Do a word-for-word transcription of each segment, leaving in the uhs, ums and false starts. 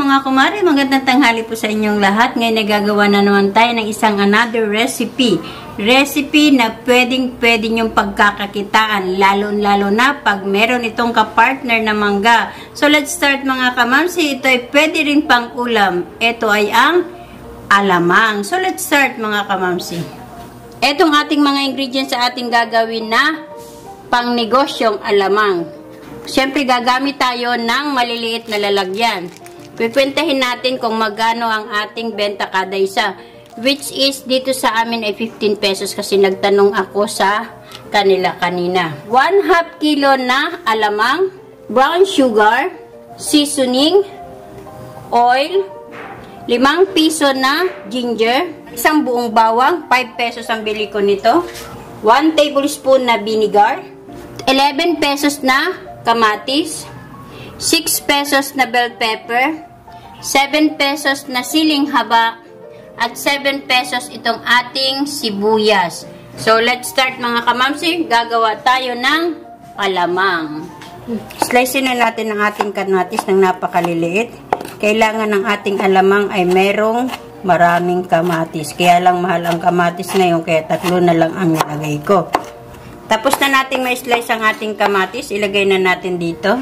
mga kumare, magandang tanghali po sa inyong lahat. Ngayon nagagawa na naman tayo ng isang another recipe. Recipe na pwedeng pwede nyong pagkakakitaan, lalo-lalo na pag meron itong kapartner na mangga. So let's start mga kamamsi. Ito ay pwede rin pang ulam. Ito ay ang alamang. So let's start mga kamamsi. Etong ating mga ingredients sa ating gagawin na pang negosyong alamang. Siyempre gagamit tayo ng maliliit na lalagyan. Pipwentahin natin kung magkano ang ating benta kada isa. Which is dito sa amin ay fifteen pesos kasi nagtanong ako sa kanila kanina. one half kilo na alamang, brown sugar, seasoning, oil, limang piso na ginger, isang buong bawang, five pesos ang bili ko nito, one tablespoon na vinegar, eleven pesos na kamatis, six pesos na bell pepper, seven pesos na siling haba, at seven pesos itong ating sibuyas. So, let's start mga kamamsi. Gagawa tayo ng alamang. Slice na natin ang ating kamatis ng napakaliliit. Kailangan ng ating alamang ay merong maraming kamatis. Kaya lang mahal ang kamatis ngayon, kaya tatlo na lang ang nilagay ko. Tapos na natin may slice ang ating kamatis. Ilagay na natin dito.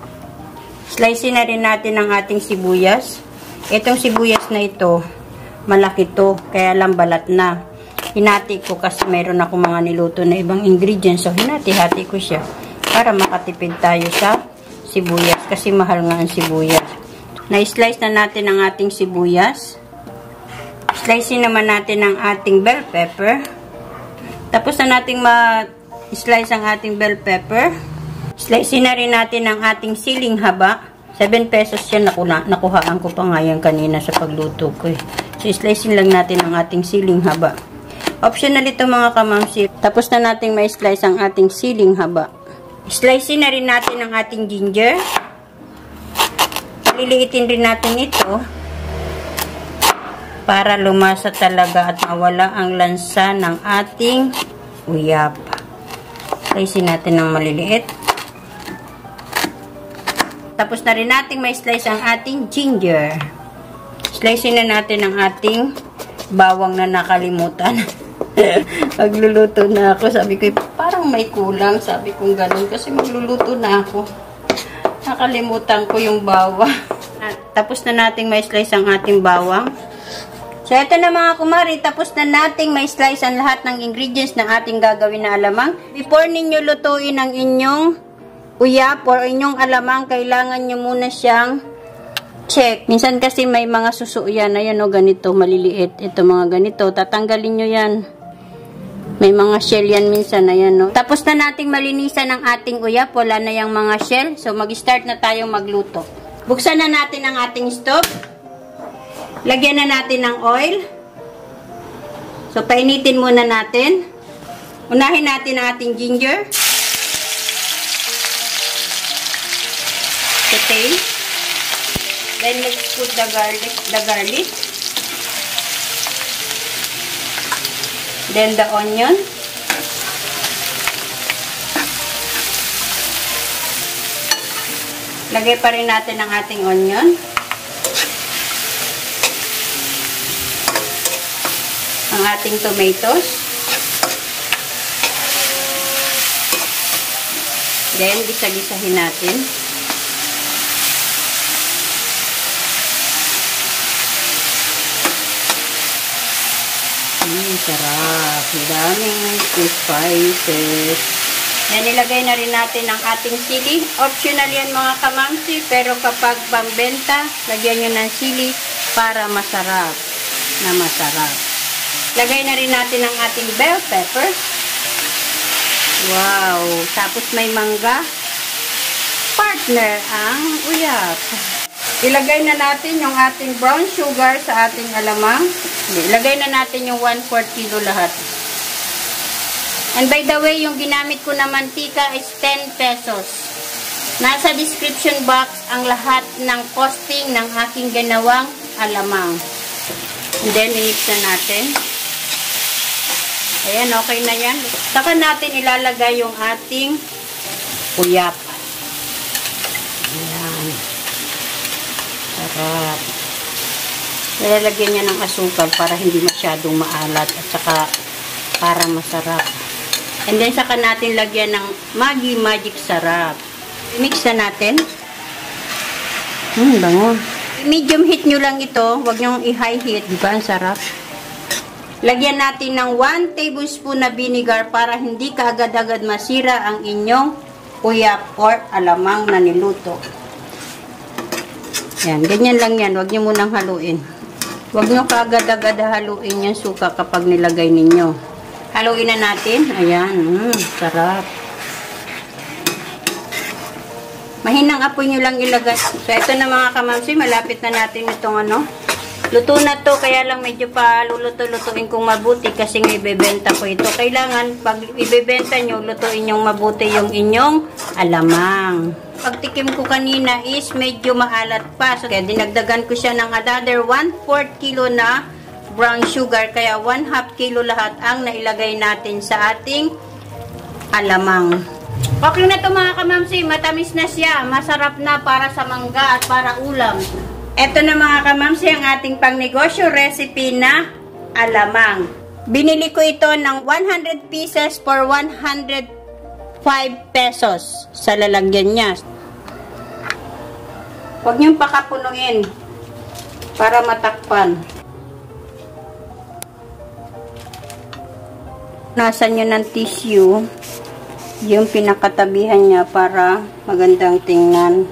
Slice na rin natin ang ating sibuyas. Itong sibuyas na ito, malaki to, kaya lang balat na. Hinati ko kasi meron ako mga niluto na ibang ingredients. So, hinati-hati ko siya para makatipid tayo sa sibuyas kasi mahal nga ang sibuyas. Na-slice na natin ang ating sibuyas. Slice naman natin ang ating bell pepper. Tapos na nating ma-slice ang ating bell pepper. Slice na rin natin ang ating siling haba. seven pesos yan. Nakuha, nakuhaan ko pa nga yan kanina sa pagluto ko eh. So, slice lang natin ang ating siling haba. Optional ito mga kamamsi. Tapos na natin may slice ang ating siling haba. Slice na rin natin ang ating ginger. Liliitin rin natin ito para lumasa talaga at mawala ang lansa ng ating uyap. Slice natin ng maliliit. Tapos na rin natin may slice ang ating ginger. Slice na natin ang ating bawang na nakalimutan. Magluluto na ako. Sabi ko, parang may kulang. Sabi ko ganun kasi magluluto na ako. Nakalimutan ko yung bawang. Tapos na natin may slice ang ating bawang. So, ito na mga kumari. Tapos na natin may slice ang lahat ng ingredients na ating gagawin na alamang. Before ninyo lutuin ang inyong uyap or inyong alamang, kailangan nyo muna siyang check. Minsan kasi may mga suso yan. Ayan o, ganito, maliliit. Ito mga ganito. Tatanggalin nyo yan. May mga shell yan minsan. Ayan o. Tapos na nating malinisan ang ating uyap. Wala na yung mga shell. So, mag-start na tayong magluto. Buksan na natin ang ating stove. Lagyan na natin ng oil. So, painitin muna natin. Unahin natin ang ating ginger. Saute. Then, let's put the garlic, the garlic. Then, the onion. Lagay pa rin natin ang ating onion. Ang ating tomatoes. Then, gisa-gisahin natin. Mm, sarap. Daming spices. Yan, ilagay na rin natin ang ating sili. Optional yan mga kamamsi, pero kapag pambenta, lagyan nyo ng sili para masarap na masarap. Lagay na rin natin ang ating bell pepper. Wow! Tapos may mangga. Partner ang uyap. Ilagay na natin yung ating brown sugar sa ating alamang. Ilagay na natin yung one fourth kilo lahat. And by the way, yung ginamit ko na mantika is ten pesos. Nasa description box ang lahat ng costing ng aking ginawang alamang. And then, i-mix na natin. Ayan, okay na yan. Saka natin ilalagay yung ating uyap. Ayan. Sarap. Nilalagyan niya ng asukal para hindi masyadong maalat at saka para masarap. And then saka natin lagyan ng Maggi Magic Sarap. Mix na natin. Hmm, bango. Medium heat nyo lang ito. Huwag nyo i-high heat. Diba? Ang sarap. Lagyan natin ng one tablespoon na vinegar para hindi kaagad-agad masira ang inyong uyap or alamang na niluto. Yan. Ganyan lang yan. Huwag nyo munang haluin. Huwag nyo kaagad-agad haluin yung suka kapag nilagay ninyo. Haluin na natin. Ayan. Mm, sarap. Mahinang apoy nyo lang ilagay. So, ito na mga kamamsi. Malapit na natin itong ano. Luto na to. Kaya lang medyo pa luluto-lutuin kong mabuti kasi nga ibebenta ko ito. Kailangan pag ibebenta nyo, lutuin yung mabuti yung inyong alamang. Pagtikim ko kanina is medyo maalat pa. So, kaya dinagdagan ko siya ng another one fourth kilo na brown sugar. Kaya one half kilo lahat ang nailagay natin sa ating alamang. Okay na to mga kamamsi. Matamis na siya. Masarap na para sa mangga at para ulam. Ito na mga kamamsi ang ating pangnegosyo recipe na alamang. Binili ko ito ng one hundred pieces for one hundred five pesos sa lalagyan niya. Huwag niyong pakapunuin para matakpan. Nasa nyo ng tissue yung pinakatabihan niya para magandang tingnan.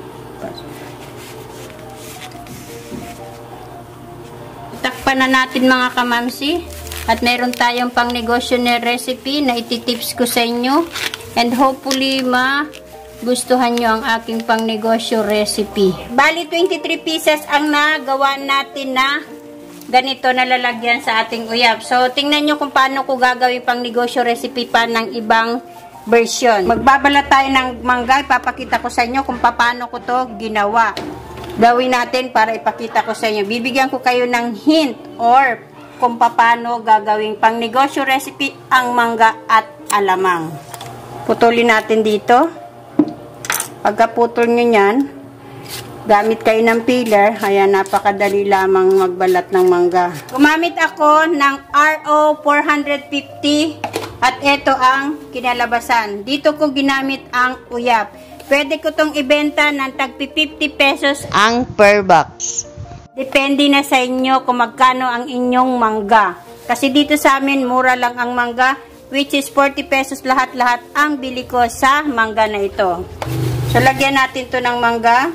Takpan na natin mga kamamsi. At meron tayong pang negosyo na recipe na ititips ko sa inyo. And hopefully magustuhan nyo ang aking pang negosyo recipe. Bali twenty-three pieces ang nagawa natin na ganito na lalagyan sa ating uyap. So tingnan nyo kung paano ko gagawin pang negosyo recipe pa ng ibang version. Magbabalat tayo ng mangga. Ipapakita ko sa inyo kung paano ko to ginawa. Gawin natin para ipakita ko sa inyo. Bibigyan ko kayo ng hint or kung paano gagawin pang negosyo recipe ang mangga at alamang. Putulin natin dito. Pagkaputol nyo yan, gamit kayo ng peeler. Ayan, napakadali lamang magbalat ng mangga. Gumamit ako ng R O four fifty. At ito ang kinalabasan. Dito ko ginamit ang uyap. Pwede ko itong ibenta ng tagpi fifty pesos ang per box. Depende na sa inyo kung magkano ang inyong mangga. Kasi dito sa amin, mura lang ang mangga, which is forty pesos lahat-lahat ang bili ko sa mangga na ito. So, lagyan natin to ng mangga.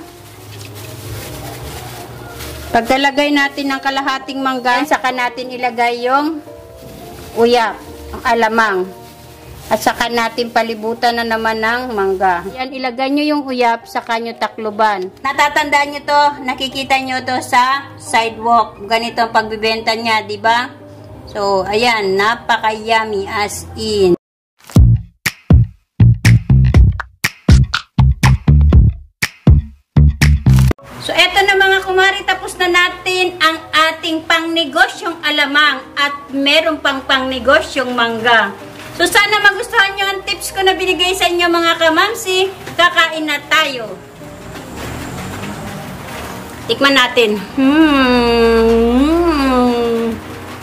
Pagkalagay natin ng kalahating mangga, saka natin ilagay yung uyap. Ang alamang. At saka natin palibutan na naman ng mangga. Yan, ilagay nyo yung uyap, saka nyo takluban. Natatandaan nyo to, nakikita nyo to sa sidewalk. Ganito ang pagbibenta niya, di ba? So, ayan, napaka-yummy as in. So, eto na mga kumari, tapos na natin ang ating pangnegosyong alamang at meron pang pangnegosyong mangga. So, sana magustuhan nyo ang tips ko na binigay sa inyo mga kamamsi. Kakain na tayo. Tikman natin. Hmm.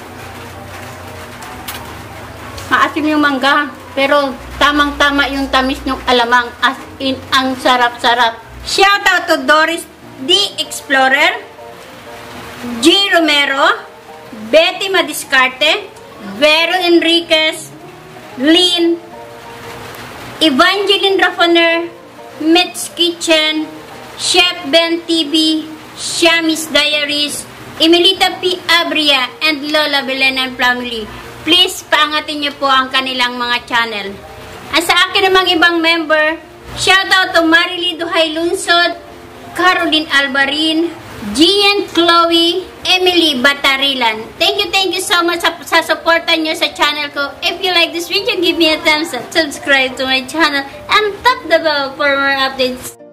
Maasim yung mangga. Pero, tamang-tama yung tamis ng alamang. As in, ang sarap-sarap. Shout out to Doris D. Explorer, G. Romero, Betty Madiscarte, Vero Enriquez, Lynn, Evangeline Rafoner, Mit's Kitchen, Chef Ben T V, Shami's Diaries, Emilita P. Abria, and Lola Belen and Family. Please, paangatin niyo po ang kanilang mga channel. At sa akin namang ibang member, shout out to Marily Duhay Lunsod, Caroline Albarin, Gian Chloe, Emily Batarilan. Thank you, thank you so much sa, sa supportan nyo sa channel ko. If you like this video, give me a thumbs up, subscribe to my channel, and tap the bell for more updates.